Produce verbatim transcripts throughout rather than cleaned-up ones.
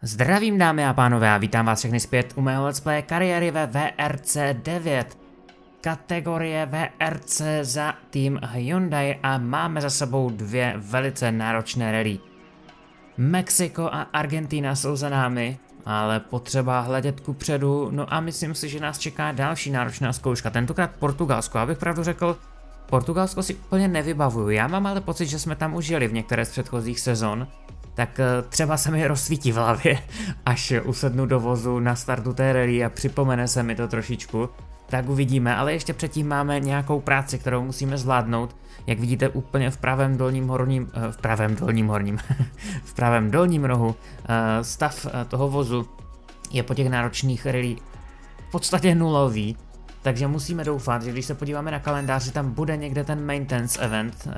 Zdravím dámy a pánové a vítám vás všechny zpět u mého let's play kariéry ve V R C devět. Kategorie V R C za tým Hyundai a máme za sebou dvě velice náročné rally. Mexiko a Argentina jsou za námi, ale potřeba hledět kupředu, no a myslím si, že nás čeká další náročná zkouška, tentokrát Portugalsko. Abych pravdu řekl, Portugalsko si úplně nevybavuju, já mám ale pocit, že jsme tam už jeli v některé z předchozích sezon. Tak třeba se mi rozsvítí v hlavě, až usednu do vozu na startu té rally a připomene se mi to trošičku. Tak uvidíme, ale ještě předtím máme nějakou práci, kterou musíme zvládnout. Jak vidíte úplně v pravém dolním horním, v pravém dolním horním, v pravém dolním rohu stav toho vozu je po těch náročných rally v podstatě nulový. Takže musíme doufat, že když se podíváme na kalendář, že tam bude někde ten maintenance event.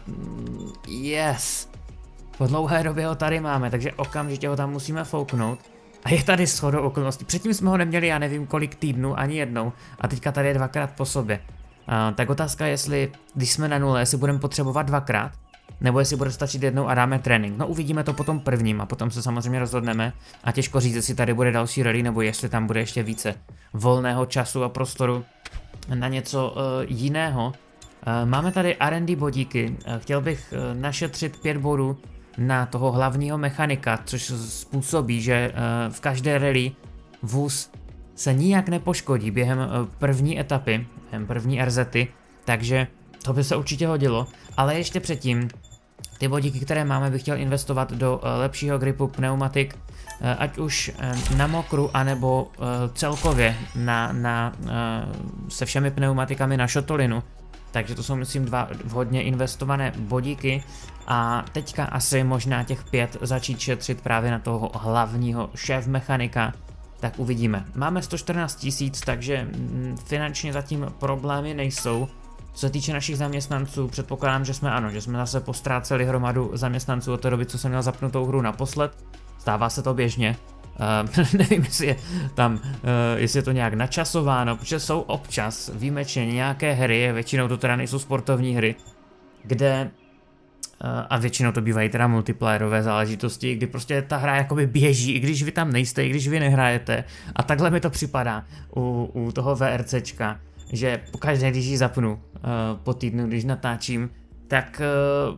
Uh, yes! Po dlouhé době ho tady máme, takže okamžitě ho tam musíme fouknout. A je tady shodou okolností. Předtím jsme ho neměli, já nevím kolik týdnů, ani jednou. A teďka tady je dvakrát po sobě. Uh, tak otázka je, jestli, když jsme na nule, jestli budeme potřebovat dvakrát, nebo jestli bude stačit jednou a dáme trénink. No uvidíme to potom prvním a potom se samozřejmě rozhodneme. A těžko říct, jestli tady bude další rally, nebo jestli tam bude ještě více volného času a prostoru na něco uh, jiného. Uh, máme tady R and D bodíky. Uh, chtěl bych uh, našetřit pět bodů na toho hlavního mechanika, což způsobí, že uh, v každé rally vůz se nijak nepoškodí během uh, první etapy, během první R Z ty, takže to by se určitě hodilo, ale ještě předtím ty bodíky, které máme, bych chtěl investovat do uh, lepšího gripu pneumatik, uh, ať už uh, na mokru, anebo uh, celkově na, na, uh, se všemi pneumatikami na šotolinu. Takže to jsou, myslím, dva vhodně investované bodíky a teďka asi možná těch pět začít šetřit právě na toho hlavního šéf mechanika, tak uvidíme. Máme sto čtrnáct tisíc, takže finančně zatím problémy nejsou. Co se týče našich zaměstnanců, předpokládám, že jsme ano, že jsme zase postráceli hromadu zaměstnanců od té doby, co jsem měl zapnutou hru naposled. Stává se to běžně. Uh, nevím, jestli je tam, uh, jestli je to nějak načasováno, protože jsou občas výjimečně nějaké hry, většinou to teda nejsou sportovní hry, kde, uh, a většinou to bývají teda multiplayerové záležitosti, kdy prostě ta hra jakoby běží, i když vy tam nejste, i když vy nehrajete, a takhle mi to připadá u, u toho VRCčka, že pokaždé, když ji zapnu uh, po týdnu, když natáčím, tak uh,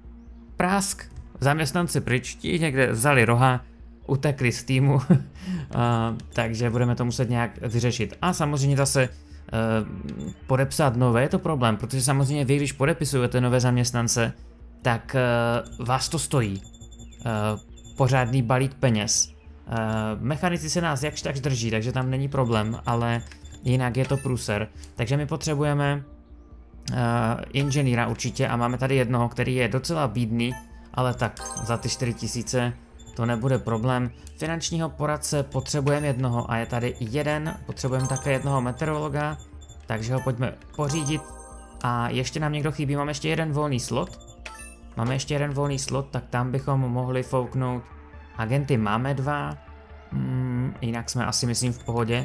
prásk, zaměstnanci pryč, ti někde vzali roha, utekli z týmu, uh, takže budeme to muset nějak vyřešit. A samozřejmě zase uh, podepsat nové je to problém, protože samozřejmě vy, když podepisujete nové zaměstnance, tak uh, vás to stojí. Uh, pořádný balík peněz. Uh, mechanici se nás jakž takž drží, takže tam není problém, ale jinak je to průser. Takže my potřebujeme uh, inženýra určitě a máme tady jednoho, který je docela bídný, ale tak za ty čtyři tisíce to nebude problém. Finančního poradce potřebujeme jednoho a je tady jeden, potřebujeme také jednoho meteorologa, takže ho pojďme pořídit. A ještě nám někdo chybí, máme ještě jeden volný slot. Máme ještě jeden volný slot, tak tam bychom mohli fouknout. Agenty máme dva, hmm, jinak jsme asi myslím v pohodě.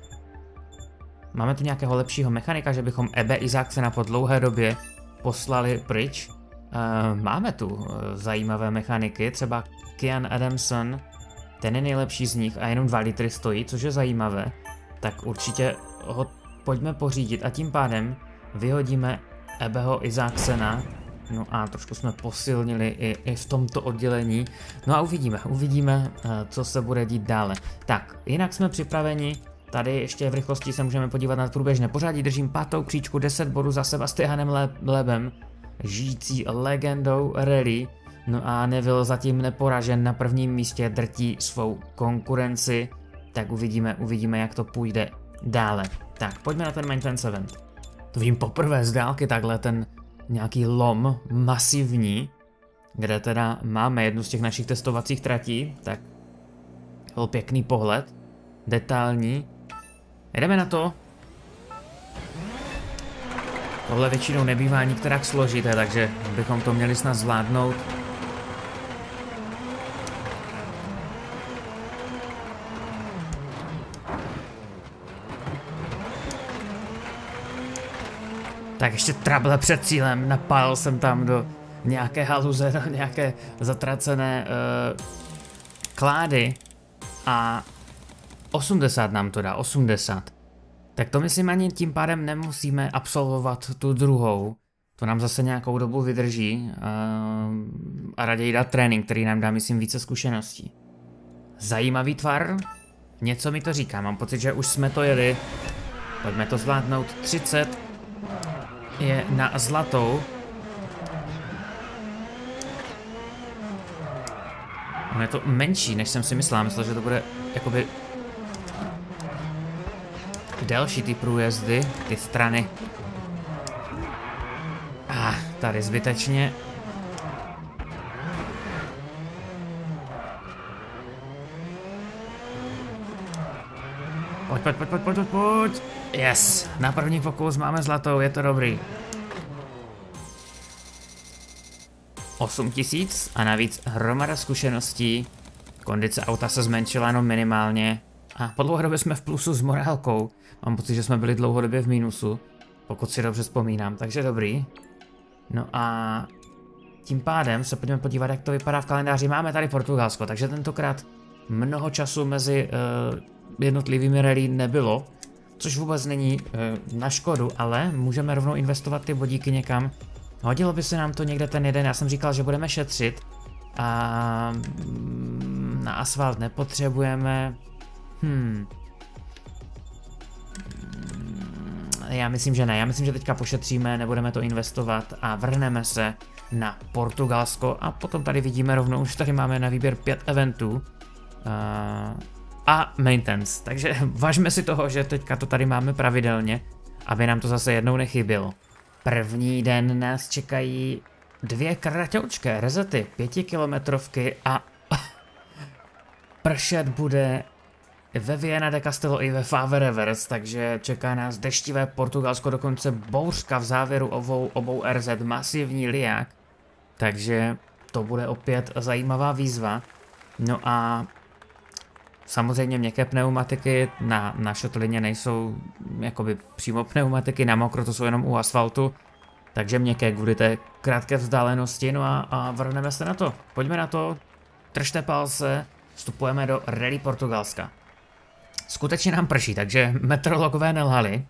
Máme tu nějakého lepšího mechanika, že bychom Ebe Izáksena po dlouhé době poslali pryč. Uh, máme tu uh, zajímavé mechaniky, třeba Kian Adamson, ten je nejlepší z nich a jenom dva litry stojí, což je zajímavé, tak určitě ho pojďme pořídit a tím pádem vyhodíme Ebeho Izáksena, no a trošku jsme posilnili i, i v tomto oddělení, no a uvidíme, uvidíme, uh, co se bude dít dále. Tak, jinak jsme připraveni, tady ještě v rychlosti se můžeme podívat na průběžné pořadí, držím pátou příčku, deset bodů za Sebastianem Lebem, žijící legendou rally, no a Neville zatím neporažen na prvním místě, drtí svou konkurenci, tak uvidíme, uvidíme jak to půjde dále. Tak, pojďme na ten maintenance event. To vím poprvé z dálky takhle ten nějaký lom masivní, kde teda máme jednu z těch našich testovacích tratí, tak byl pěkný pohled, detailní. Jdeme na to. Tohle většinou nebývá nikterak složité, takže bychom to měli snad zvládnout. Tak ještě trable před cílem, napálil jsem tam do nějaké haluze, do nějaké zatracené uh, klády. a osmdesát nám to dá, osmdesát. Tak to myslím ani tím pádem nemusíme absolvovat tu druhou. To nám zase nějakou dobu vydrží a, a raději dát trénink, který nám dá, myslím, více zkušeností. Zajímavý tvar, něco mi to říká, mám pocit, že už jsme to jeli. Pojďme to zvládnout, třicet je na zlatou. On je to menší, než jsem si myslel, myslel, že to bude jakoby delší ty průjezdy, ty strany. A ah, tady zbytečně. Pojď, pojď, pojď, pojď, pojď, pojď. Yes, na první pokus máme zlatou, je to dobrý. osm tisíc a navíc hromada zkušeností. Kondice auta se zmenšila jenom minimálně. A po dlouhodobě jsme v plusu s morálkou. Mám pocit, že jsme byli dlouhodobě v mínusu. Pokud si dobře vzpomínám, takže dobrý. No a tím pádem se pojďme podívat, jak to vypadá v kalendáři. Máme tady Portugalsko, takže tentokrát mnoho času mezi uh, jednotlivými rally nebylo. Což vůbec není uh, na škodu, ale můžeme rovnou investovat ty bodíky někam. Hodilo by se nám to někde ten jeden, já jsem říkal, že budeme šetřit. A na asfalt nepotřebujeme. Hmm. Já myslím, že ne. Já myslím, že teďka pošetříme, nebudeme to investovat a vrhneme se na Portugalsko a potom tady vidíme rovnou, že tady máme na výběr pět eventů uh, a maintenance. Takže važme si toho, že teďka to tady máme pravidelně, aby nám to zase jednou nechybělo. První den nás čekají dvě kratoučké rezety, pětikilometrovky a pršet bude ve Viana de Castelo i ve Fave Revers, takže čeká nás deštivé Portugalsko, dokonce bouřka v závěru obou, obou R Z, masivní liák, takže to bude opět zajímavá výzva. No a samozřejmě měkké pneumatiky na, na šotlině nejsou jakoby přímo pneumatiky, na mokro to jsou jenom u asfaltu, takže měkké kvůli té krátké vzdálenosti, no a, a vrhneme se na to. Pojďme na to, držte palce, vstupujeme do Rally Portugalska. Skutečně nám prší, takže meteorologové nelhali.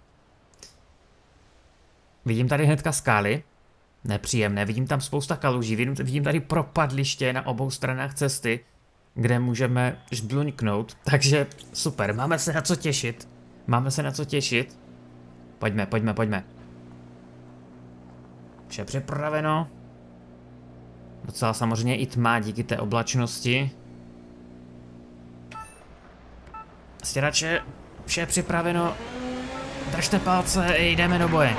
Vidím tady hnedka skály, nepříjemné, vidím tam spousta kaluží, vidím, vidím tady propadliště na obou stranách cesty, kde můžeme žbluňknout, takže super, máme se na co těšit, máme se na co těšit. Pojďme, pojďme, pojďme. Vše připraveno. Docela samozřejmě i tma díky té oblačnosti. Stěrače, vše připraveno. Držte palce, jdeme do boje.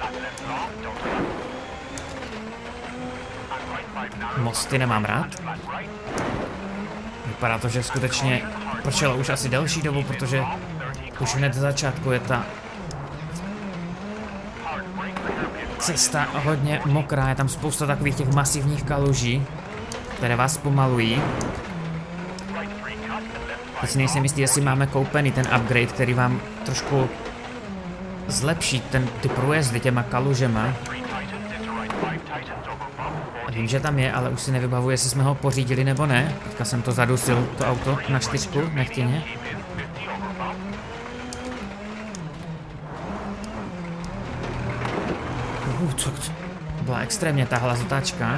Mosty nemám rád. Vypadá to, že skutečně pršelo už asi delší dobu, protože už hned z začátku je ta cesta hodně mokrá, je tam spousta takových těch masivních kaluží, které vás pomalují. Teď si nejsem jistý, jestli máme koupený ten upgrade, který vám trošku zlepší ten, ty průjezdy těma kalužema. Vím, že tam je, ale už si nevybavuji, jestli jsme ho pořídili nebo ne. Teďka jsem to zadusil, to auto, na čtyřku, nechtěně. Uh, co, co? Byla extrémně tahle zatáčka.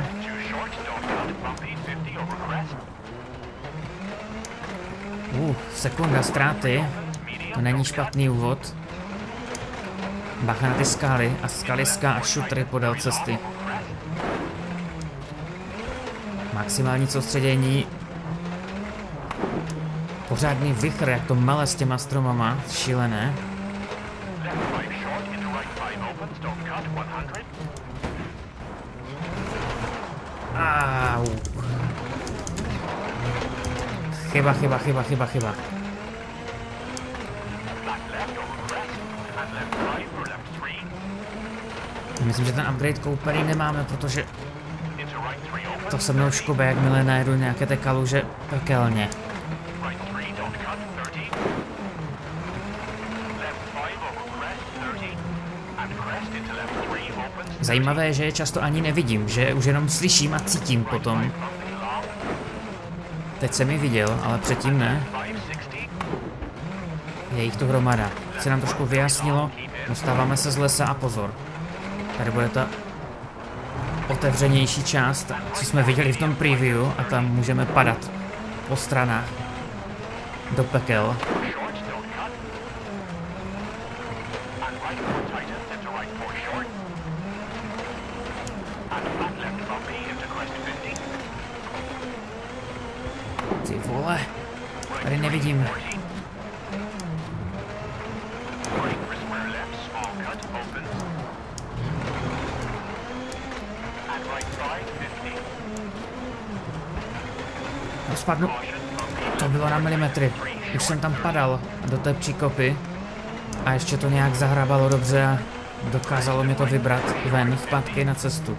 Uh, sekunda ztráty. To není špatný úvod. Bacha na ty skály a skaliska a šutry podél cesty. Maximální soustředění. Pořádný vichr, jak to mele s těma stromama. Šílené. Au. Chyba, chyba, chyba, chyba, chyba. Myslím, že ten upgrade koupený nemáme, protože to se mnou škobe, jakmile najedu nějaké té kaluže pekelně. Zajímavé je, že je často ani nevidím, že už jenom slyším a cítím potom. Teď jsem ji viděl, ale předtím ne. Je jich to hromada. Se nám trošku vyjasnilo, dostáváme se z lesa a pozor. Tady bude ta otevřenější část, co jsme viděli v tom preview, a tam můžeme padat po stranách do pekel. Ty vole, tady nevidím. Spadnu. To bylo na milimetry. Už jsem tam padal do té příkopy a ještě to nějak zahrabalo dobře a dokázalo mi to vybrat ven zpátky na cestu.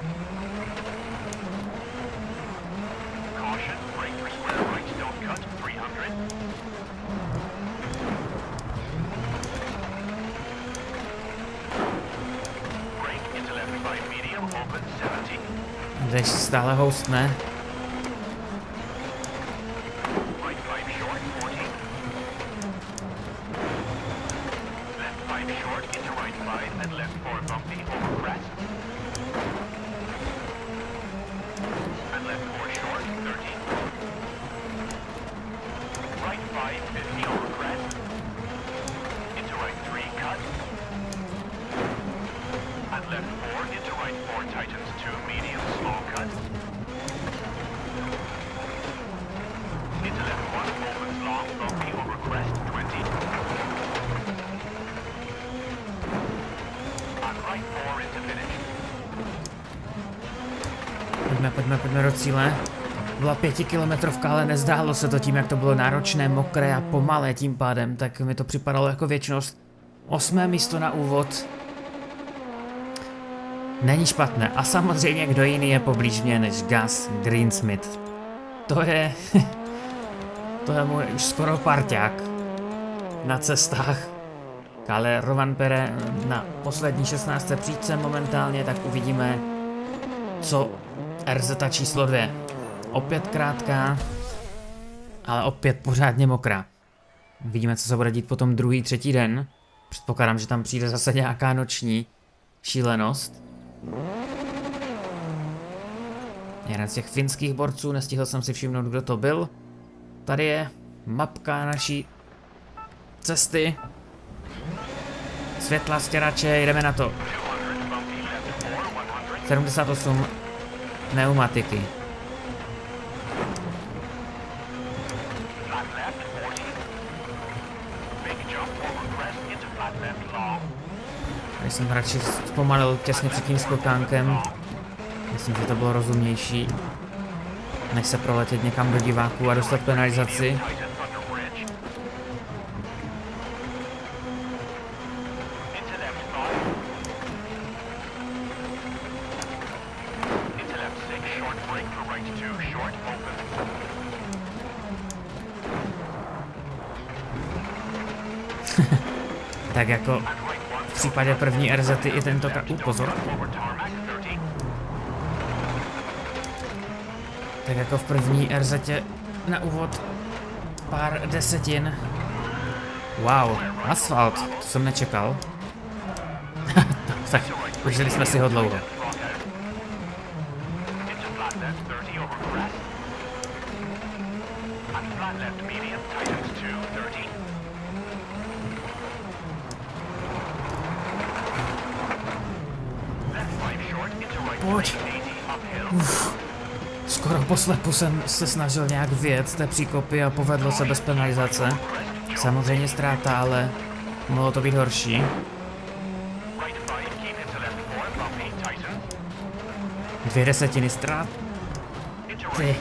Teď stále houstne. Pojďme, pojďme, pojďme do cíle. Byla pětikilometrovka, ale nezdálo se to tím, jak to bylo náročné, mokré a pomalé tím pádem, tak mi to připadalo jako věčnost. Osmé místo na úvod. Není špatné. A samozřejmě kdo jiný je poblíž mě než Gus Greensmith. To je... to je můj už skoro parťák na cestách. Ale Rovanperä na poslední šestnácté příčce momentálně, tak uvidíme, co R Z číslo dvě. Opět krátká, ale opět pořádně mokrá. Vidíme, co se bude dít potom druhý, třetí den. Předpokládám, že tam přijde zase nějaká noční šílenost. Jeden z těch finských borců, nestihl jsem si všimnout, kdo to byl. Tady je mapka naší cesty. Světla, stěrače, jdeme na to. sedmdesát osm pneumatiky. Tady jsem radši zpomalil těsně před tím skokánkem. Myslím, že to bylo rozumnější, než se proletět někam do diváků a dostat penalizaci. Tak jako v případě první R Z i tentokrát, uh, pozor. Tak jako v první R Z na úvod pár desetin. Wow, asfalt, to jsem nečekal. Tak užili jsme si ho dlouho. Pojď. Uf. Skoro po slepu jsem se snažil nějak vyjet z té příkopy a povedlo se bez penalizace. Samozřejmě ztráta, ale mohlo to být horší. Dvě desetiny ztrát. Ty.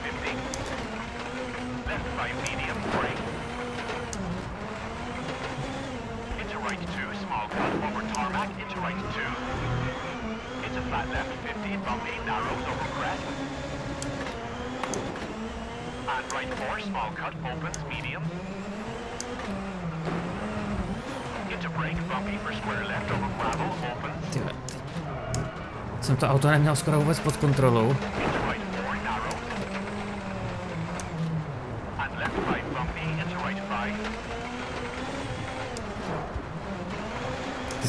Tyhle. Jsem to auto neměl skoro vůbec pod kontrolou.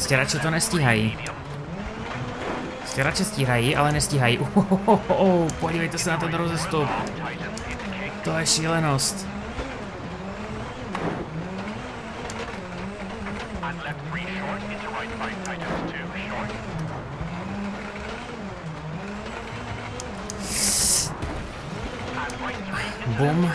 Stěrače to nestíhají. Stěrače stíhají, ale nestíhají. Uhohoho, podívejte se na ten rozestup. To je šílenost. Bum.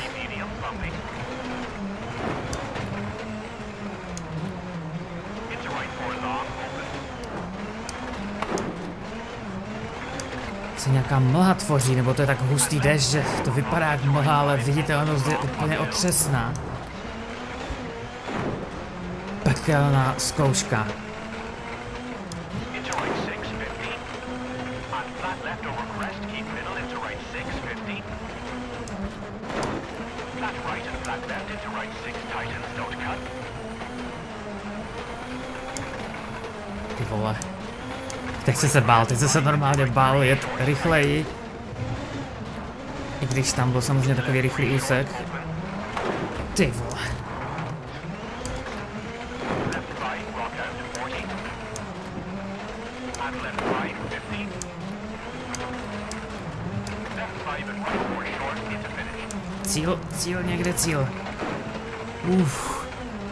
Se nějaká mlha tvoří, nebo to je tak hustý déšť, že to vypadá jak mlha, ale viditelnost je úplně otřesná. Pekelná zkouška. Ty vole. Teď jsi se bál, teď jsi se normálně bál jet rychleji. I když tam byl samozřejmě takový rychlý úsek. Ty vole. Cíl, cíl, někde cíl. Uf.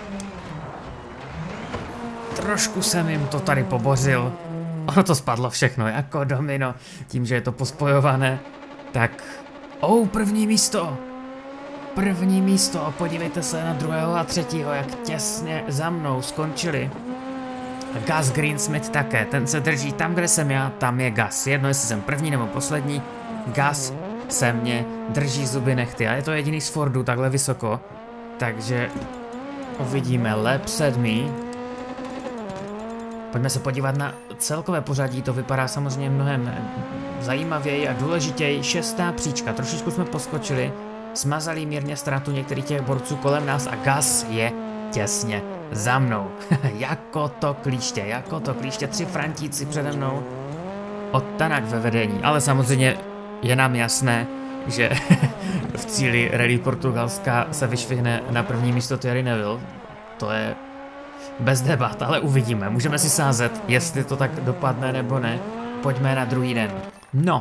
Trošku jsem jim to tady pobořil. Ono to spadlo všechno, jako domino. Tím, že je to pospojované, tak... Oh, první místo! První místo, podívejte se na druhého a třetího, jak těsně za mnou skončili. Gus Greensmith také, ten se drží tam, kde jsem já, tam je Gus. Jedno, jestli jsem první nebo poslední, Gus se mě drží zuby nechty a je to jediný z Fordu takhle vysoko. Takže uvidíme, lap sedmý. Pojďme se podívat na celkové pořadí, to vypadá samozřejmě mnohem zajímavěji a důležitěji. Šestá příčka, trošičku jsme poskočili, smazali mírně ztrátu některých těch borců kolem nás a Gus je těsně za mnou. Jako to klíště, jako to klíště, tři Frantíci přede mnou, od Tanak ve vedení, ale samozřejmě je nám jasné, že v cíli Rally Portugalska se vyšvihne na první místo Thierry Neuville. To je bez debat, ale uvidíme. Můžeme si sázet, jestli to tak dopadne nebo ne. Pojďme na druhý den. No.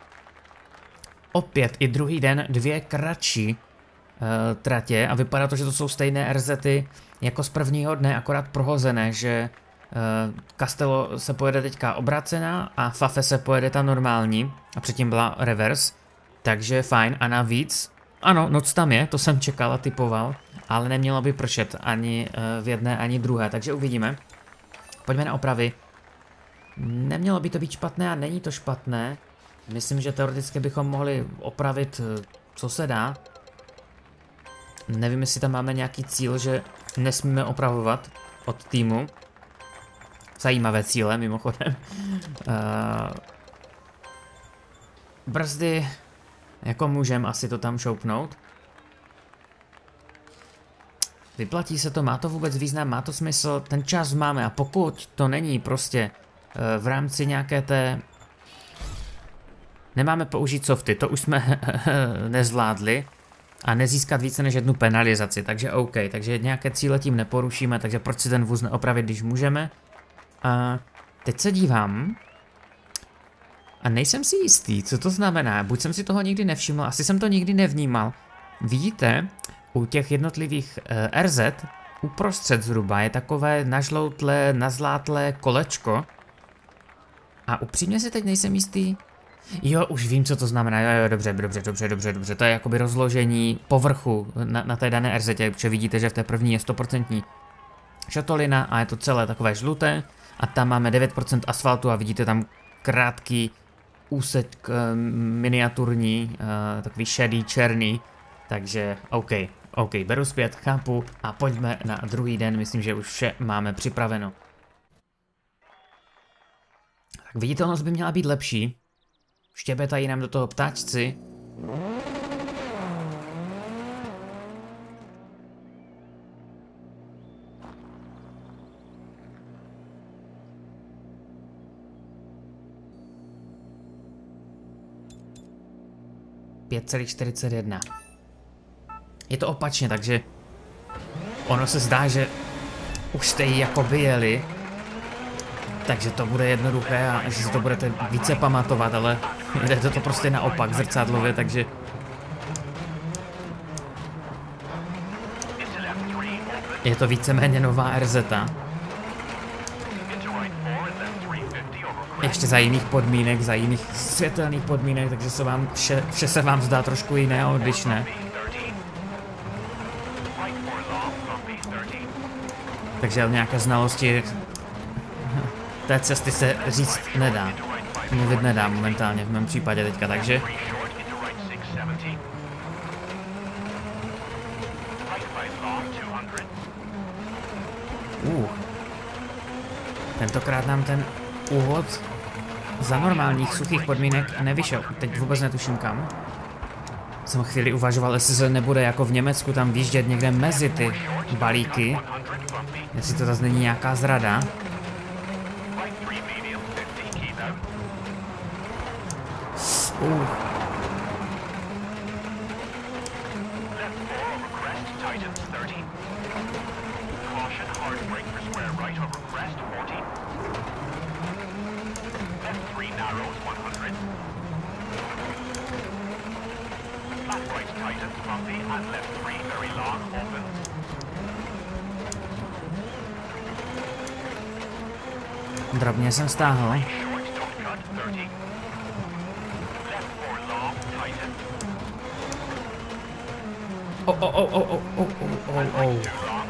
Opět i druhý den dvě kratší uh, tratě a vypadá to, že to jsou stejné R Z ty jako z prvního dne, akorát prohozené, že uh, Castello se pojede teďka obrácená a Fafe se pojede ta normální a předtím byla reverse. Takže fajn a navíc, ano, noc tam je, to jsem čekal a typoval, ale nemělo by pršet ani v jedné, ani druhé, takže uvidíme. Pojďme na opravy. Nemělo by to být špatné a není to špatné. Myslím, že teoreticky bychom mohli opravit, co se dá. Nevím, jestli tam máme nějaký cíl, že nesmíme opravovat od týmu. Zajímavé cíle, mimochodem. Uh, brzdy... Jako můžem asi to tam šoupnout. Vyplatí se to, má to vůbec význam, má to smysl, ten čas máme a pokud to není prostě uh, v rámci nějaké té... Nemáme použít softy, to už jsme nezvládli a nezískat více než jednu penalizaci, takže OK, takže nějaké cíle tím neporušíme, takže proč si ten vůz neopravit, když můžeme. A teď se dívám... A nejsem si jistý, co to znamená, buď jsem si toho nikdy nevšiml, asi jsem to nikdy nevnímal. Vidíte, u těch jednotlivých e, R Z, uprostřed zhruba je takové nažloutlé, nazlátlé kolečko. A upřímně si teď nejsem jistý. Jo, už vím, co to znamená, jo, jo, dobře, dobře, dobře, dobře, dobře, to je jakoby rozložení povrchu na, na té dané R Z, protože vidíte, že v té první je sto procent šatolina a je to celé takové žluté. A tam máme devět procent asfaltu a vidíte tam krátký úsek miniaturní, uh, takový šedý, černý, takže OK, OK, beru zpět, chápu a pojďme na druhý den, myslím, že už vše máme připraveno. Tak viditelnost by měla být lepší, štěbetají nám do toho ptáčci. pět celá čtyřicet jedna. Je to opačně, takže ono se zdá, že už jste ji jako by jeli, Takže to bude jednoduché a že si to budete více pamatovat, ale jde to, to prostě naopak zrcadlově, takže... Je to víceméně nová R Z. Ještě za jiných podmínek, za jiných světelných podmínek, takže se vám vše, vše se vám zdá trošku jiné a odlišné. Takže nějaké znalosti té cesty se říct nedá. Mluvit nedá momentálně v mém případě teďka, takže... Uh. Tentokrát nám ten úvod za normálních suchých podmínek nevyšel. Teď vůbec netuším kam. Jsem chvíli uvažoval, jestli se nebude jako v Německu tam výjíždět někde mezi ty balíky. Jestli to zase není nějaká zrada. Uh. Drobně jsem stáhl. O, o, o, o, o, o, o, o, o.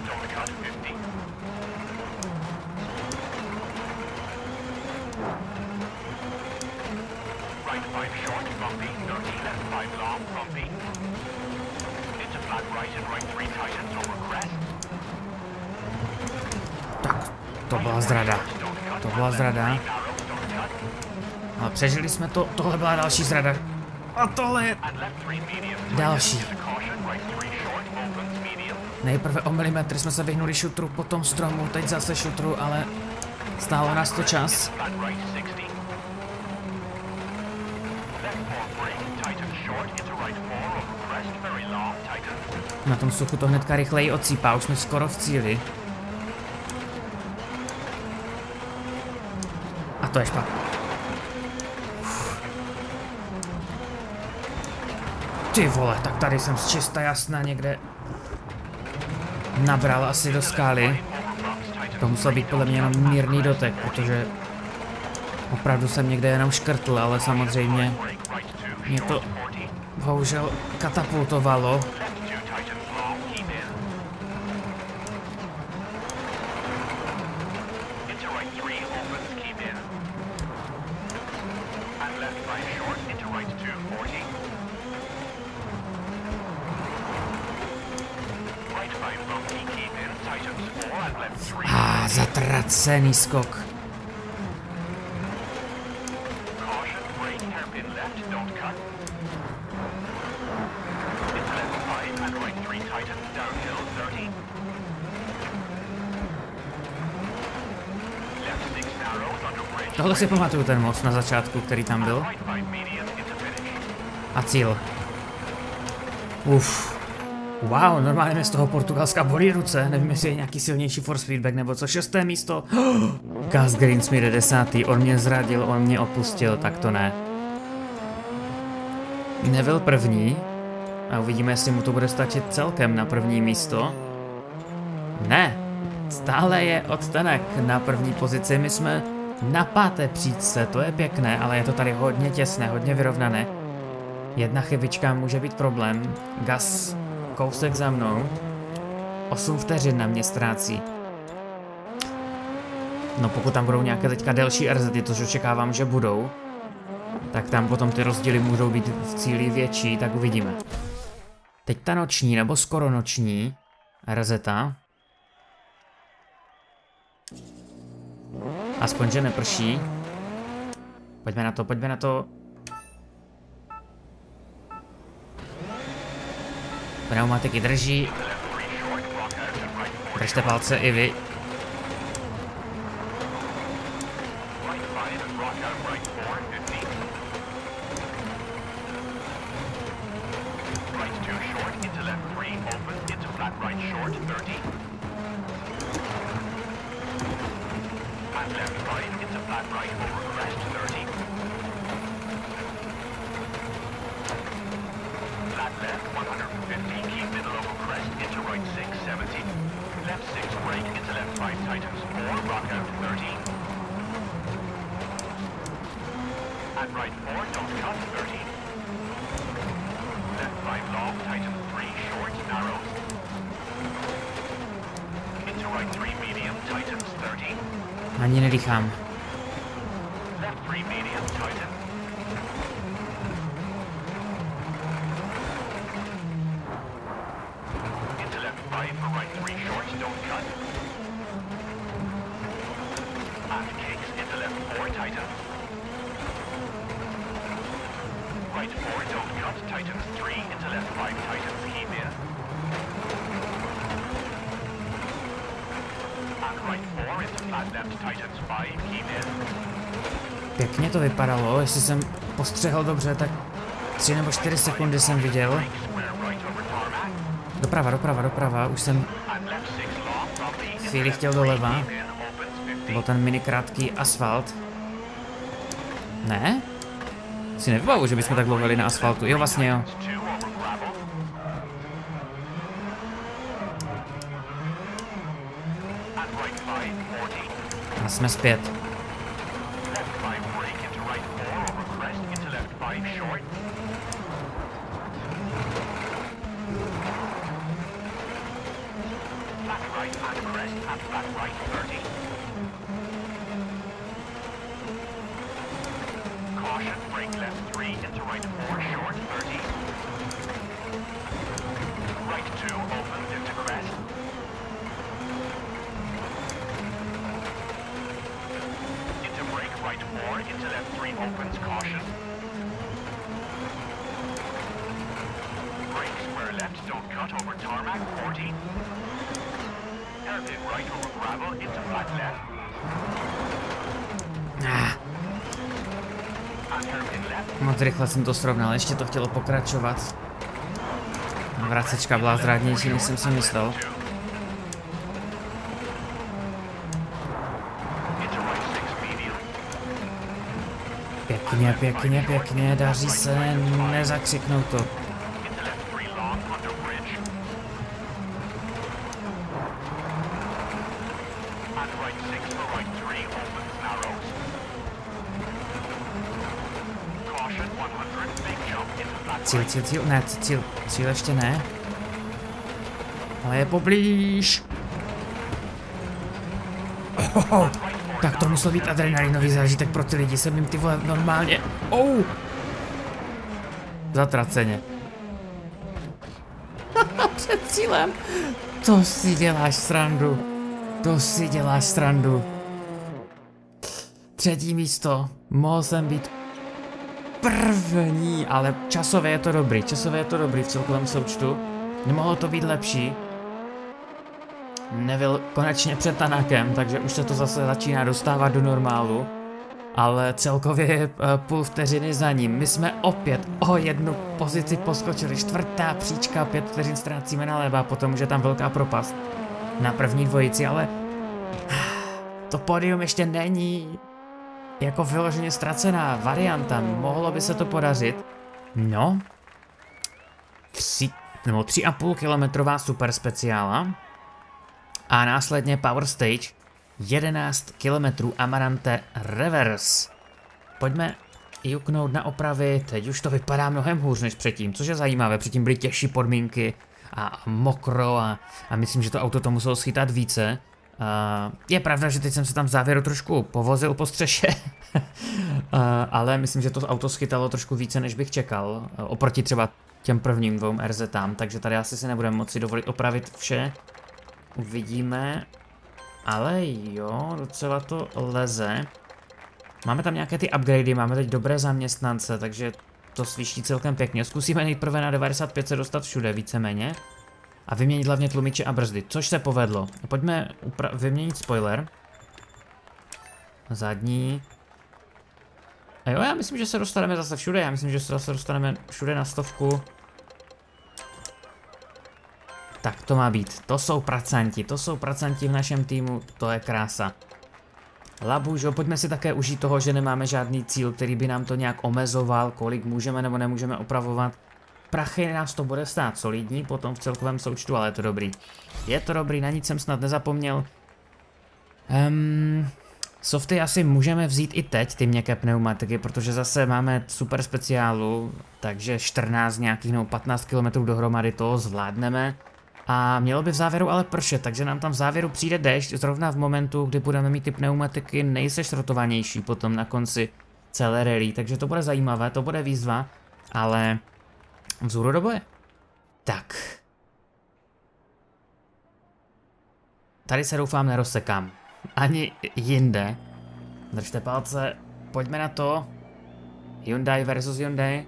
Tak, to byla zrada. To byla zrada. Ale přežili jsme to, tohle byla další zrada. A tohle je další. Nejprve o milimetry jsme se vyhnuli šutru, potom stromu, teď zase šutru, ale stálo nás to čas. Na tom suchu to hnedka rychleji odsýpá, už jsme skoro v cíli. A to je špatné. Ty vole, tak tady jsem z čista jasná někde nabral asi do skály. To musel být podle mě jenom mírný dotek, protože opravdu jsem někde jenom škrtl, ale samozřejmě mě to bohužel katapultovalo. Ah, zatracený skok. Tohle si pamatuju, ten most na začátku, který tam byl. A cíl. Uf. Wow, normálně mě z toho Portugalska bolí ruce. Nevím, jestli je nějaký silnější force feedback nebo co. Šesté místo. Gus Greensmith je desátý. On mě zradil, on mě opustil, tak to ne. Neville první. A uvidíme, jestli mu to bude stačit celkem na první místo. Ne. Stále je odtenek na první pozici. My jsme na páté příčce. To je pěkné, ale je to tady hodně těsné, hodně vyrovnané. Jedna chybička může být problém. Gus kousek za mnou. osm vteřin na mě ztrácí. No pokud tam budou nějaké teďka delší R Z, což očekávám, že budou, tak tam potom ty rozdíly můžou být v cíli větší, tak uvidíme. Teď ta noční, nebo skoro noční R Z. Aspoň, že neprší. Pojďme na to, pojďme na to. Pneumatiky drží. Držte palce i vy. Ani nedýchám. Pěkně to vypadalo, jestli jsem postřehl dobře, tak tři nebo čtyři sekundy jsem viděl. Doprava, doprava, doprava, už jsem chvíli chtěl doleva. Byl ten mini krátký asfalt. Ne? Si nevybavu, že bychom tak lovili na asfaltu, jo vlastně jo. A jsme zpět. Moc rychle jsem to srovnal, ještě to chtělo pokračovat. Vracečka byla zrádnější, než jsem si myslel. Pěkně, pěkně, pěkně, daří se, nezakřiknout to. Cíl, cíl, cíl, ne, cíl, cíl ještě ne. Ale je poblíž. Oh, tak to musel být adrenalinový zážitek pro ty lidi, jsem jim ty vole normálně. Oh. Zatraceně. Před cílem. To si děláš srandu. To si děláš srandu. Třetí místo. Mohl jsem být první, ale časově je to dobrý, časově je to dobrý v celkovém součtu. Nemohlo to být lepší. Nevil konečně před Tanakem, takže už se to zase začíná dostávat do normálu. Ale celkově je půl vteřiny za ním. My jsme opět o jednu pozici poskočili. Čtvrtá příčka, pět vteřin ztrácíme na leva, potom už je tam velká propast na první dvojici, ale to pódium ještě není jako vyloženě ztracená varianta, mohlo by se to podařit. No, tři, nebo tři a půl kilometrová super speciála a následně Power Stage, jedenáct kilometrů Amarante Reverse. Pojďme juknout na opravy, teď už to vypadá mnohem hůř než předtím, což je zajímavé, předtím byly těžší podmínky a mokro a, a myslím, že to auto to muselo schytat více. Uh, je pravda, že teď jsem se tam v závěru trošku povozil po střeše, uh, ale myslím, že to auto schytalo trošku více, než bych čekal, uh, oproti třeba těm prvním dvou R Z tám, takže tady asi si nebudeme moci dovolit opravit vše. Uvidíme, ale jo, docela to leze. Máme tam nějaké ty upgradey, máme teď dobré zaměstnance, takže to sviští celkem pěkně. Zkusíme nejprve na devadesát pět se dostat všude víceméně. A vyměnit hlavně tlumiče a brzdy, což se povedlo. Pojďme vyměnit spoiler. Zadní. A jo, já myslím, že se dostaneme zase všude, já myslím, že se zase dostaneme všude na stovku. Tak to má být, to jsou pracanti, to jsou pracanti v našem týmu, to je krása. Labužo, pojďme si také užít toho, že nemáme žádný cíl, který by nám to nějak omezoval, kolik můžeme nebo nemůžeme opravovat. Prachy nás to bude stát solidní, potom v celkovém součtu, ale je to dobrý. Je to dobrý, na nic jsem snad nezapomněl. Um, Softy asi můžeme vzít i teď, ty měkké pneumatiky, protože zase máme super speciálu, takže čtrnáct nějakých nebo patnáct kilometrů dohromady to zvládneme. A mělo by v závěru ale pršet, takže nám tam v závěru přijde déšť zrovna v momentu, kdy budeme mít ty pneumatiky nejsešrotovanější potom na konci celé rally, takže to bude zajímavé, to bude výzva, ale vzhůru do boje. Tak. Tady se doufám nerozsekám. Ani jinde. Držte palce, pojďme na to. Hyundai versus Hyundai.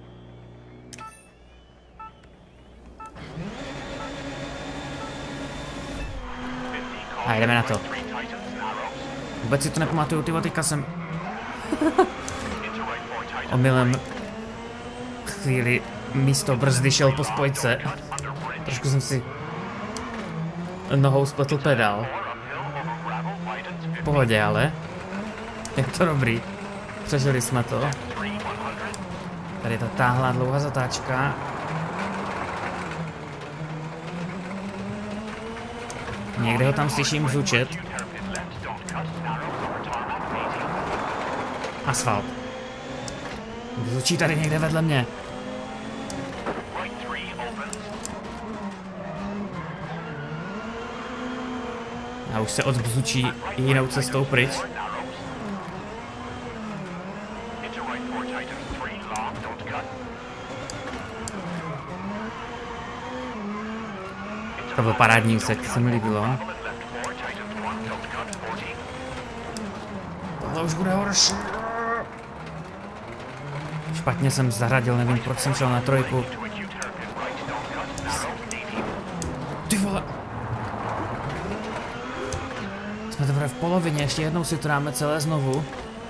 A jdeme na to. Vůbec si to nepamatuju, tyvo, teďka jsem omylem chvíli místo brzdy šel po spojce. Trošku jsem si nohou spletl pedál. V pohodě, ale je to dobrý. Přežili jsme to. Tady je ta táhlá dlouhá zatáčka. Někde ho tam slyším bzučet. Asfalt. Bzučí tady někde vedle mě. A už se odbzučí jinou cestou pryč. To byl parádní úsek, to se mi líbilo. Tohle už bude horší. Špatně jsem zahradil, nevím, proč jsem šel na trojku. Ty vole. Jsme teprve v polovině, ještě jednou si to dáme celé znovu.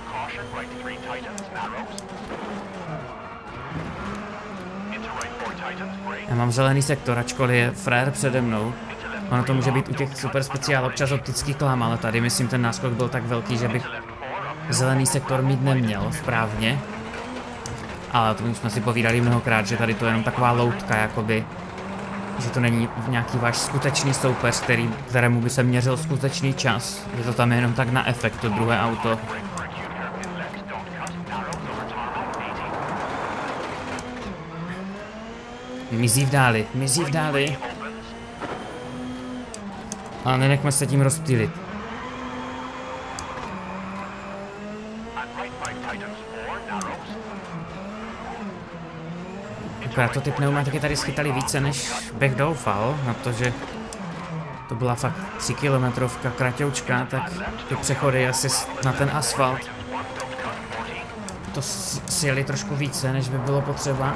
Já mám zelený sektor, ačkoliv je frér přede mnou. Ono to může být u těch super speciál občas optický klam, ale tady myslím ten náskok byl tak velký, že bych zelený sektor mít neměl správně. Ale to už jsme si povídali mnohokrát, že tady to je jenom taková loutka, jakoby. Že to není nějaký váš skutečný soupeř, který, kterému by se měřil skutečný čas. Že to tam je jenom tak na efekt, to druhé auto. Mizí v dáli, mizí v dáli. Ale nenechme se tím rozptýlit. Akorát to ty pneumatiky tady schytali více, než bych doufal, protože to byla fakt tři kilometrovka kratoučka, tak ty přechody asi na ten asfalt to sjeli trošku více, než by bylo potřeba.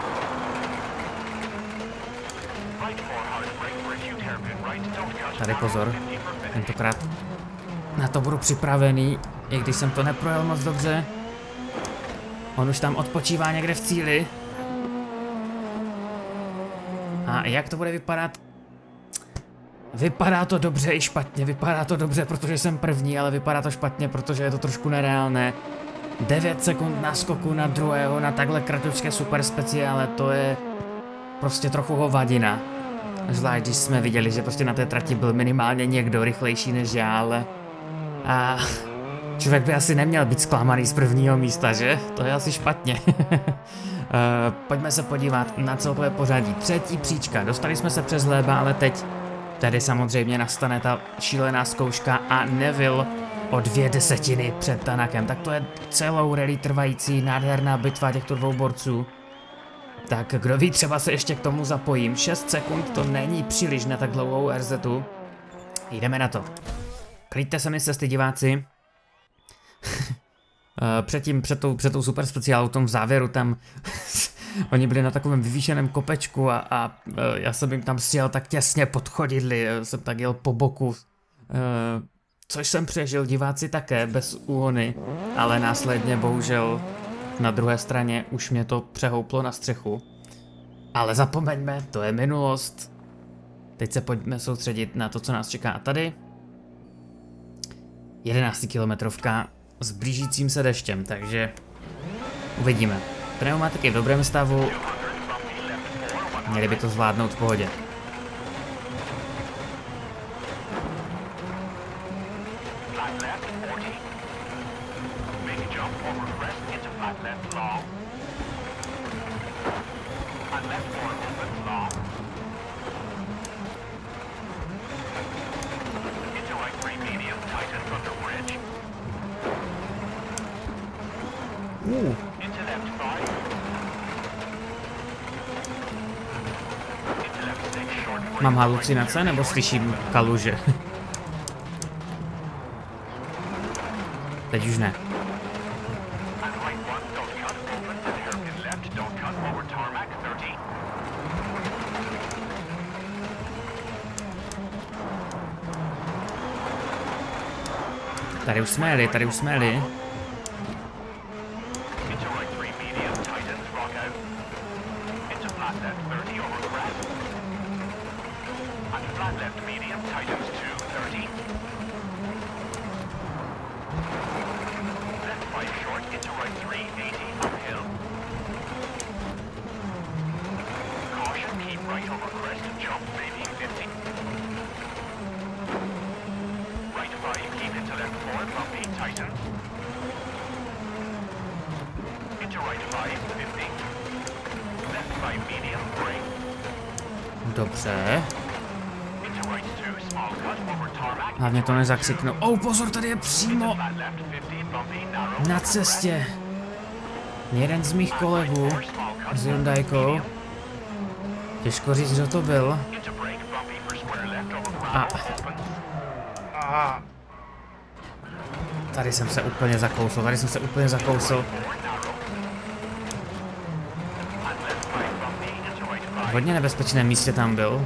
Tady pozor, tentokrát na to budu připravený, i když jsem to neprojel moc dobře. On už tam odpočívá někde v cíli. A jak to bude vypadat? Vypadá to dobře i špatně, vypadá to dobře, protože jsem první, ale vypadá to špatně, protože je to trošku nereálné. devět sekund náskoku na druhého, na takhle kratučké super speciále, to je prostě trochu hovadina. Zvlášť, když jsme viděli, že prostě na té trati byl minimálně někdo rychlejší než já, ale... A... Člověk by asi neměl být zklamaný z prvního místa, že? To je asi špatně. uh, pojďme se podívat na celkové pořadí. Třetí příčka, dostali jsme se přes Léba, ale teď tady samozřejmě nastane ta šílená zkouška a Neville o dvě desetiny před Tanakem. Tak to je celou rally trvající nádherná bitva těchto dvou borců. Tak kdo ví, třeba se ještě k tomu zapojím. šest sekund to není příliš na tak dlouhou R Z tu. Jdeme na to. Klidte se mi cesty, diváci. Předtím, před tou, před tou super speciálou, v tom závěru tam oni byli na takovém vyvýšeném kopečku a, a já jsem jim tam sjel tak těsně pod chodidly, jsem tak jel po boku, což jsem přežil, diváci také, bez úhony, ale následně bohužel na druhé straně už mě to přehouplo na střechu. Ale zapomeňme, to je minulost. Teď se pojďme soustředit na to, co nás čeká tady. jedenáctikilometrovka s blížícím se deštěm, takže uvidíme. Pneumatiky v dobrém stavu, měli by to zvládnout v pohodě. long. And left four opens long. Into right three medium, tightens under bridge. Uh. Into left five. Into left six, short break. Mám halucinace nebo slyším kaluže? Teď už ne. And right one, don't cut, open, and hairpin left, don't cut, over tarmac, thirty. Tady už jsme jeli, tady už jsme jeli. Into right three medium, tightens, rock out. Into flat left thirty over crest. And flat left medium, tightens two, thirty. Left five short, into right three, eighty, uphill. Caution, keep right over crest and jump, maybe fifty. Right five, keep into left four, bumpy, tightens. Into right five, fifty. Left five, medium, brake. Dobře. Into right two, small cut, over tarmac. Hlavně to nezakřiknu. Oh, pozor, tady je přímo Flat left fifty, bumpy, narrow. na cestě. Jeden z mých kolegů s Hyundaikou. Těžko říct, kdo to byl. Into brake, bumpy for square left, over A, gravel, opens. a, tady jsem se úplně zakousl, tady jsem se úplně zakousl. V hodně nebezpečném místě tam byl.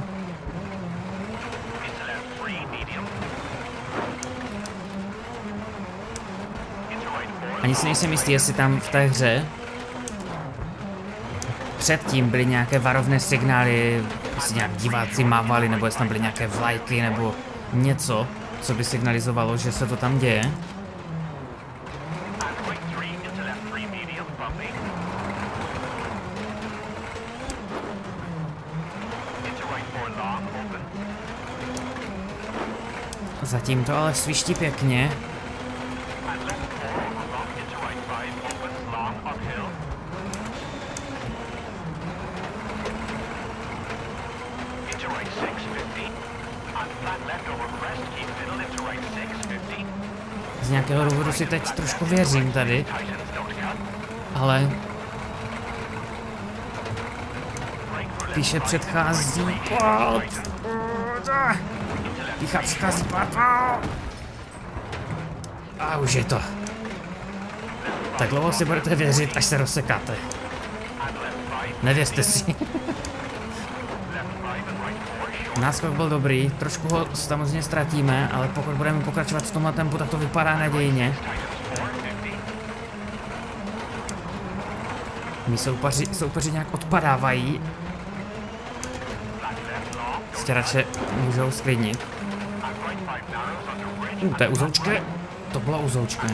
Ani si nejsem jistý, jestli tam v té hře předtím byly nějaké varovné signály, jestli nějak diváci mávali, nebo jestli tam byly nějaké vlajky, nebo něco, co by signalizovalo, že se to tam děje. Zatím to ale sviští pěkně. Z nějakého důvodu si teď trošku věřím tady, ale píše předchází pád. Pícha předchází pád. A už je to. Tak dlouho si budete věřit, až se rozsekáte. Nevěřte si. Náskok byl dobrý, trošku ho samozřejmě ztratíme, ale pokud budeme pokračovat v tomhle tempu, tak to vypadá nadějně. Mí soupeři, soupeři nějak odpadávají. Stěrače můžou sklidnit. Uh, to je uzoučka. To byla uzoučka.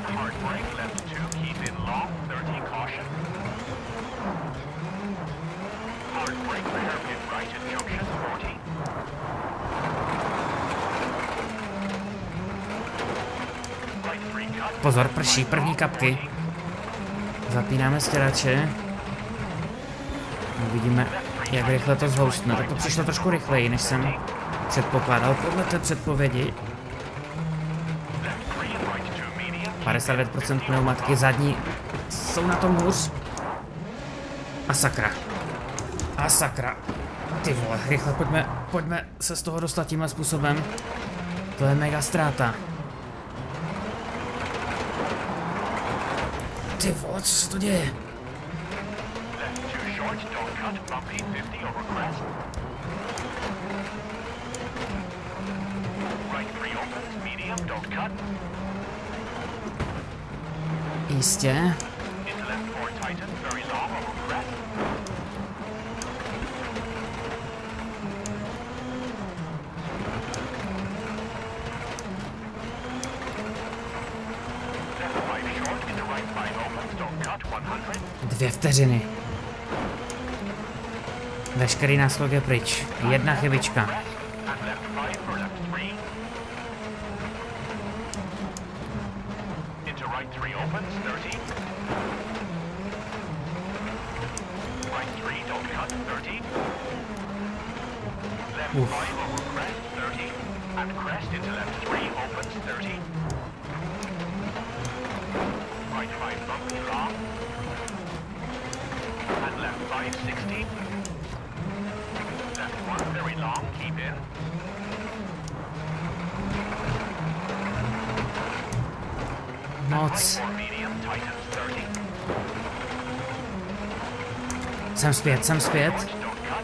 Pozor, prší, první kapky. Zapínáme stěrače. Uvidíme, jak rychle to zhoustne. Tak to přišlo trošku rychleji, než jsem předpokládal podle té předpovědi. padesát devět procent pneumatiky zadní jsou na tom hůř. A sakra. A sakra. Ty vole, rychle pojďme, pojďme se z toho dostat tímhle způsobem. To je mega ztráta. Ty vole, co se to děje? Jistě. Dvě vteřiny. Veškerý náskok je pryč. Jedna chybička. Uf. five over crest, thirty. And crest into left three, opens, thirty. Right five, bumpy long. And left five, sixty. Left one, very long, keep in. Moc. Right four, medium, tightens, thirty. Jsem zpět, jsem zpět. Don't cut.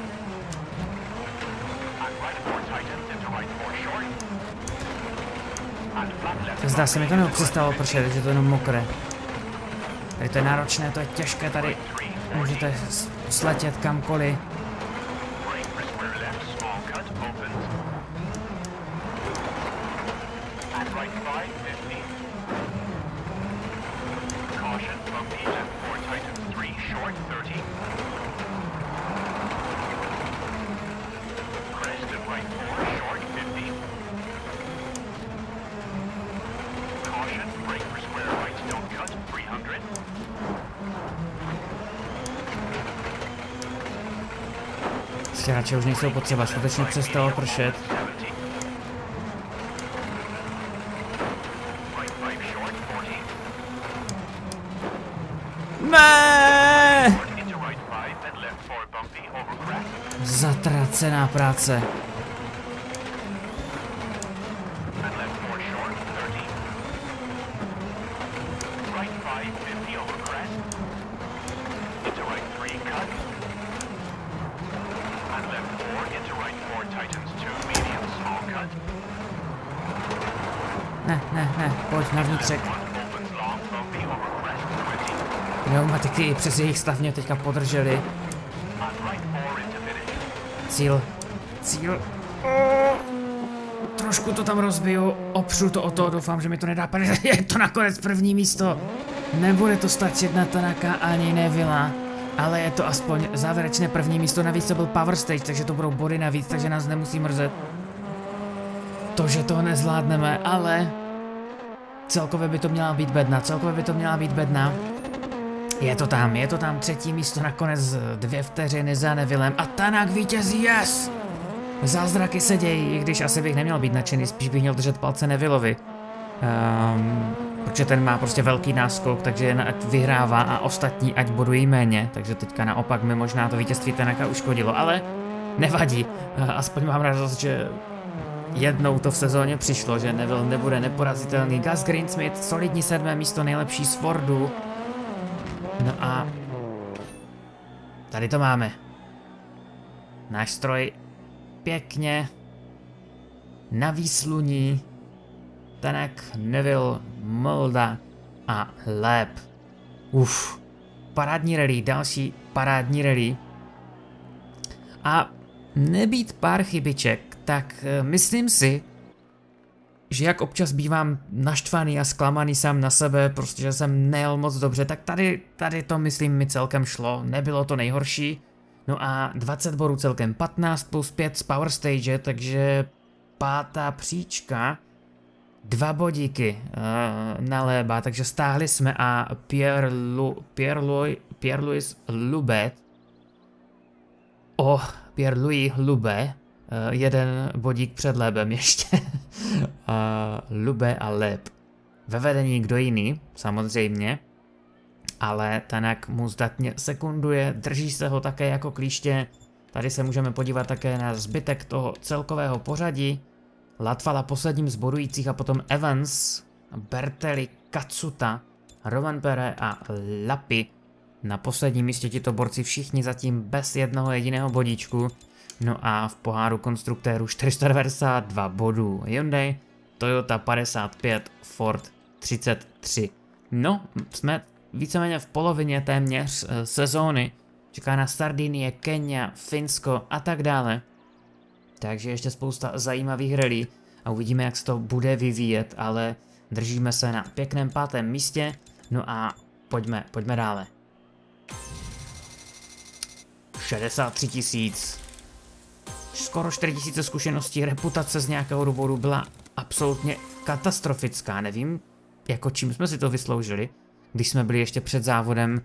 And right four, tightens into right four, short. And flat left. Zdá se mi to nepřestalo pršet, že to je jenom mokré. Tady to je náročné, to je těžké tady. Můžete sletět kamkoliv. Brake for square left, small cut, opens. And right five, fifty. Caution, bumpy, left four, tightens, three, short, thirty. Crest and right four, short, fifty. Caution, brake for square right, don't cut, three hundred. Stěrače už nejsou potřeba, skutečně přestalo pršet. seventy. Right five, short, forty. Ne! Into right five, then left four, bumpy, over crest. Zatracená práce. And left four short, thirty. Right five, fifty over crest. Into right three, cut. And left four, into right four, tightens two, medium, small cut. Ne, ne, ne, pojď na vnitřek. One opens long, bumpy over crest, twenty. Pneumatiky i přes jejich stav mě teďka podrželi. And right four into finish. Cíl, cíl. Oh, trošku to tam rozbiju, opřu to o to, doufám, že mi to nedá padesát. Je to nakonec první místo. Nebude to stačit na Tanaka ani Nevilla, ale je to aspoň závěrečné první místo, navíc to byl Power Stage, takže to budou body navíc, takže nás nemusí mrzet to, že to nezvládneme, ale celkově by to měla být bedna, celkově by to měla být bedna. Je to tam, je to tam, třetí místo nakonec, dvě vteřiny za Nevillem a Tanak vítězí, yes! Zázraky se dějí, i když asi bych neměl být nadšený, spíš bych měl držet palce Nevillovi. Um, protože ten má prostě velký náskok, takže jen ať vyhrává a ostatní ať bodují méně, takže teďka naopak mi možná to vítězství Tanaka uškodilo, ale nevadí, aspoň mám radost, že jednou to v sezóně přišlo, že Neville nebude neporazitelný. Gus Greensmith, solidní sedmé místo, nejlepší z Fordu. No a tady to máme. Náš stroj pěkně na výsluní. Tanak, Neville, Mulda a Leb. Uf, parádní rally, další parádní rally. A nebýt pár chybiček, tak uh, myslím si, že jak občas bývám naštvaný a zklamaný sám na sebe, prostě že jsem nejel moc dobře, tak tady, tady to myslím mi celkem šlo, nebylo to nejhorší. No a dvacet bodů celkem, patnáct plus pět z Power Stage, takže pátá příčka, dva bodíky uh, na Leba, takže stáhli jsme a Pierre-Louis Pierre Pierre Loubet, oh, Pierre-Louis Loubet, Uh, jeden bodík před Lebem ještě. uh, Lube a Leb. Ve vedení kdo jiný, samozřejmě. Ale Tanak mu zdatně sekunduje, drží se ho také jako klíště. Tady se můžeme podívat také na zbytek toho celkového pořadí. Latvala posledním z bodujících a potom Evans, Bertelli, Katsuta, Rovanperä a Lappi. Na posledním místě tito borci všichni zatím bez jednoho jediného bodíčku. No a v poháru konstruktérů čtyři sta devadesát dva bodů Hyundai, Toyota padesát pět, Ford třicet tři. No, jsme víceméně v polovině téměř e, sezóny. Čeká nás Sardinie, Kenia, Finsko a tak dále. Takže ještě spousta zajímavých rally a uvidíme, jak se to bude vyvíjet, ale držíme se na pěkném pátém místě. No a pojďme, pojďme dále. šedesát tři tisíc. Skoro čtyři tisíce zkušeností, reputace z nějakého důvodu byla absolutně katastrofická, nevím, jako čím jsme si to vysloužili, když jsme byli ještě před závodem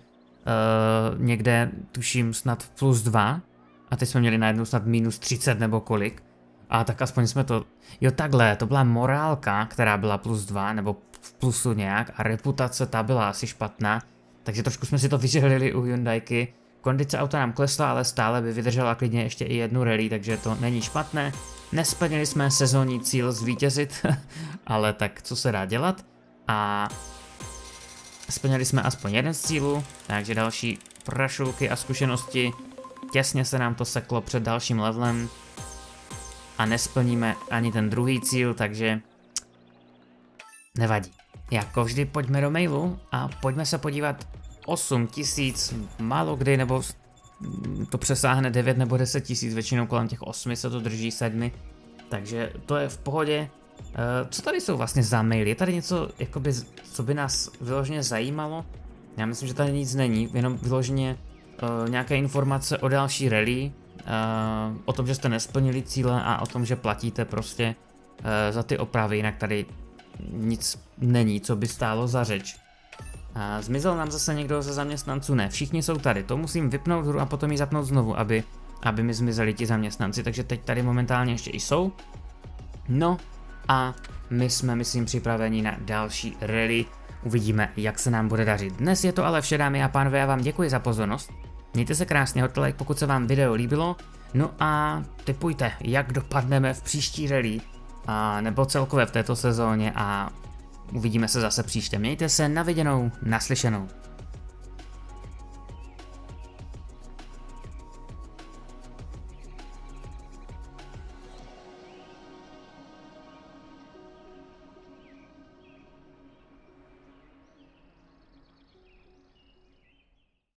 uh, někde, tuším, snad plus dva, a teď jsme měli najednou snad minus třicet nebo kolik, A tak aspoň jsme to... Jo takhle, to byla morálka, která byla plus dva, nebo v plusu nějak, a reputace ta byla asi špatná. Takže trošku jsme si to vyžehlili u Hyundaiky. Kondice auta nám klesla, ale stále by vydržela klidně ještě i jednu rally, takže to není špatné. Nesplnili jsme sezónní cíl zvítězit, ale tak co se dá dělat. A splnili jsme aspoň jeden z cílů, takže další prašulky a zkušenosti. Těsně se nám to seklo před dalším levelem. A nesplníme ani ten druhý cíl, takže nevadí. Jako vždy pojďme do mailu a pojďme se podívat. Osm tisíc, málo kdy, nebo to přesáhne devět nebo deset tisíc, většinou kolem těch osmi se to drží, sedmi. Takže to je v pohodě. Co tady jsou vlastně za maily? Je tady něco, jakoby, co by nás vyloženě zajímalo? Já myslím, že tady nic není, jenom vyloženě uh, nějaké informace o další rally, uh, o tom, že jste nesplnili cíle a o tom, že platíte prostě uh, za ty opravy, jinak tady nic není, co by stálo za řeč. A zmizel nám zase někdo ze zaměstnanců? Ne, všichni jsou tady, to musím vypnout hru a potom ji zapnout znovu, aby, aby mi zmizeli ti zaměstnanci, takže teď tady momentálně ještě i jsou. No a my jsme, myslím, připraveni na další rally, uvidíme, jak se nám bude dařit. Dnes je to ale vše, dámy a pánové, já vám děkuji za pozornost, mějte se krásně, hoďte like, pokud se vám video líbilo, no a tipujte, jak dopadneme v příští rally, a nebo celkově v této sezóně a uvidíme se zase příště. Mějte se, na viděnou, naslyšenou.